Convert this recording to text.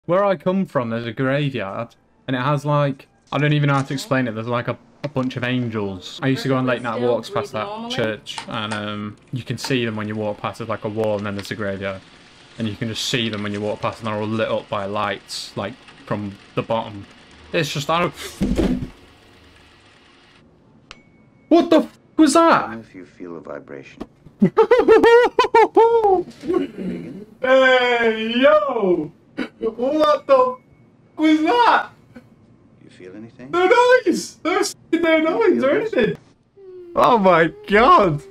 Where I come from, there's a graveyard, and it has like, I don't even know how to explain it. There's like a bunch of angels. I used to go on late night walks past that church, and you can see them when you walk past. There's like a wall, and then there's a graveyard, and you can just see them when you walk past, and they're all lit up by lights, like from the bottom. It's just, I don't. What the f was that? If you feel a vibration. Hey, yo! What the f was that? You feel anything? No noise! No noise or anything! Oh my god!